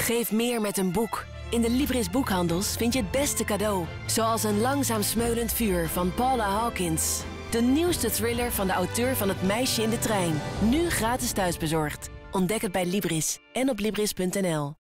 Geef meer met een boek. In de Libris boekhandels vind je het beste cadeau. Zoals Een langzaam smeulend vuur van Paula Hawkins. De nieuwste thriller van de auteur van Het meisje in de trein. Nu gratis thuisbezorgd. Ontdek het bij Libris en op Libris.nl.